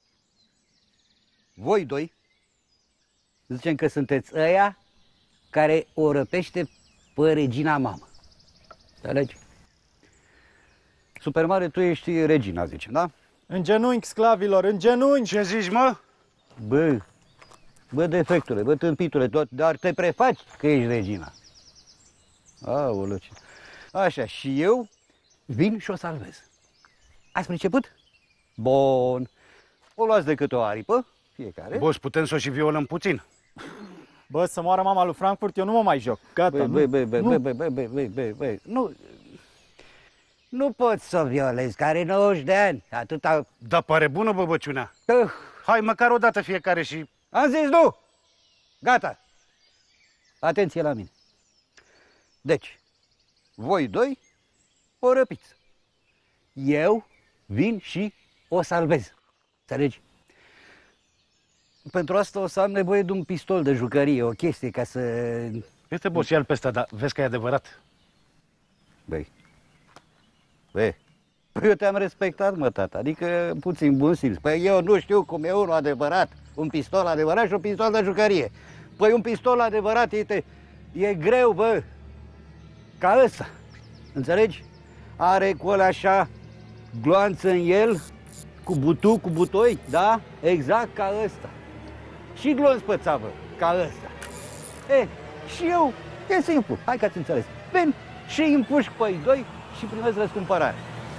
Voi doi zicem că sunteți ăia care o răpește pe regina mamă. Înțelegi? Supermare, tu ești regina, zicem, da? În genunchi, sclavilor, în genunchi! Ce zici, mă? Bă, bă, defectule, bă, tâmpitule, tot, dar te prefaci că ești regina. Aoleu, ce... Așa, și eu vin și o salvez. Ați priceput? Bun. O luați de câte o aripă, fiecare. Boss, putem să o și violăm puțin. Bă, să moară mama lui Frankfurt, eu nu mă mai joc. Gata, băi, băi, băi, băi, băi, băi, băi, băi, băi, băi, nu... Nu poți să o violezi, că are nouăzeci de ani, atâta... Da, pare bună băbăciunea. Uh. Hai, măcar o dată fiecare și... Am zis nu! Gata! Atenție la mine. Deci, voi doi o răpiți. Eu vin și o salvez. Înțelegi? Pentru asta o să am nevoie de un pistol de jucărie, o chestie ca să... Este boss, ia-l pe ăsta, dar vezi că e adevărat. Băi, băi, păi eu te-am respectat, mă, tata, adică puțin bun simț. Păi eu nu știu cum e unul adevărat, un pistol adevărat și un pistol de jucărie. Păi un pistol adevărat e, e greu, bă, ca ăsta, înțelegi? Are cu ăla așa gloanță în el, cu butu, cu butoi, da? Exact ca ăsta. Și glonț pe țavă, ca ăsta. E, și eu, e simplu, hai că ați înțeles. Vin și îi împușc pe ei doi și primesc răscumpărare.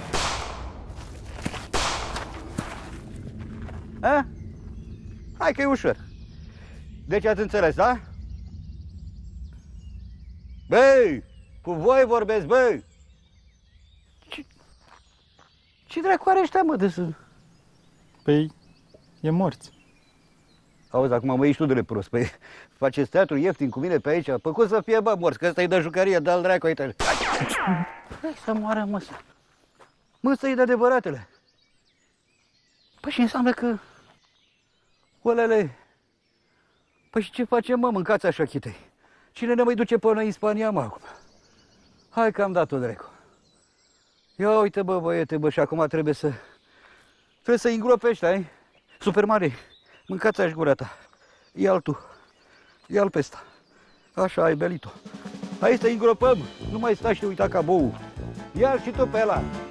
A? Hai că e ușor. Deci ați înțeles, da? Băi, cu voi vorbesc, băi! Ce, ce dracu are ăștia, mă, de să... Păi, e morți. Auzi, acum mă ieși tu de prost. Păi, faceți teatru ieftin cu mine pe aici? Păi cum să fie, bă, morți? Că ăsta e de jucărie, dă-l dracu, uite. Hai să moară, mă, să... Mă, ăsta e de adevăratele. Păi și înseamnă că... Olele... Păi și ce facem, mă, mâncați așa chitei? Cine ne mai duce până în Spania, mă, acum? Hai că am dat-o, dracu. Ia uite, bă, băiete, bă, și acum trebuie să... Trebuie să îngropi ăștia, ai? Super mare, mâncați aș gura ta. Ia-l tu. Ia-l pe ăsta. Așa, ai belit-o. Hai să îngropăm. Nu mai stai și te uita ca bou. Ia-l și tu pe ăla.